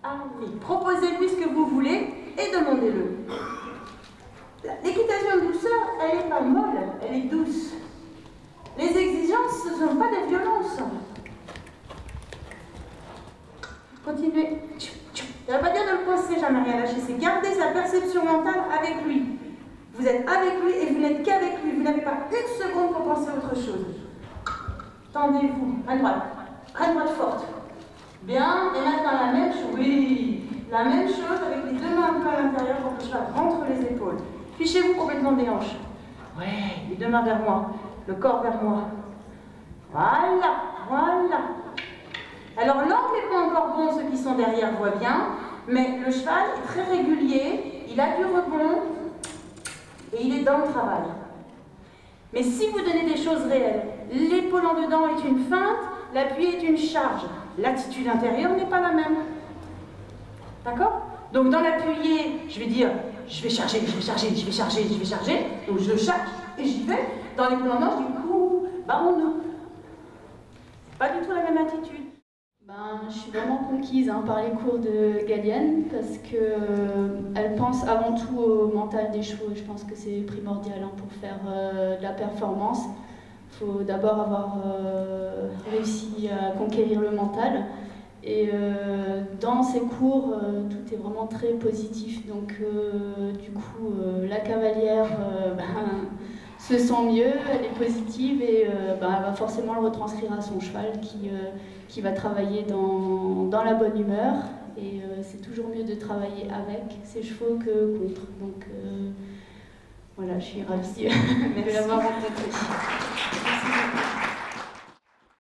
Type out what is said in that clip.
Allez, proposez-lui ce que vous voulez et demandez-le. L'équitation de douceur, elle n'est pas molle, elle est douce. Les exigences, ce ne sont pas des violences. Continuez. Ça ne veut pas dire de le coincer, jamais rien lâcher. C'est garder sa perception mentale avec lui. Vous êtes avec lui et vous n'êtes qu'avec lui. Vous n'avez pas une seconde pour penser à autre chose. Tendez-vous. Main droite forte. Bien. Et maintenant la même chose. Oui. La même chose avec les deux mains un peu à l'intérieur pour que le cheval rentre les épaules. Fichez-vous complètement des hanches. Ouais. Les deux mains vers moi. Le corps vers moi. Voilà. Alors l'angle n'est pas encore bon, ceux qui sont derrière voient bien, mais le cheval est très régulier, il a du rebond et il est dans le travail. Mais si vous donnez des choses réelles, l'épaule en dedans est une feinte, l'appui est une charge, l'attitude intérieure n'est pas la même. D'accord? Donc dans l'appuyé, je vais dire, je vais charger, donc je charge et j'y vais. Dans l'épaule en dedans, je dis, baron, c'est pas du tout la même attitude. Je suis vraiment conquise par les cours de Galienne parce qu'elle pense avant tout au mental des chevaux. Je pense que c'est primordial pour faire de la performance. Il faut d'abord avoir réussi à conquérir le mental. Et dans ces cours, tout est vraiment très positif. Donc du coup, la cavalière se sent mieux, elle est positive et elle va forcément le retranscrire à son cheval qui va travailler dans la bonne humeur. Et c'est toujours mieux de travailler avec ses chevaux que contre. Donc voilà, je suis ravie de l'avoir rencontré. Merci beaucoup.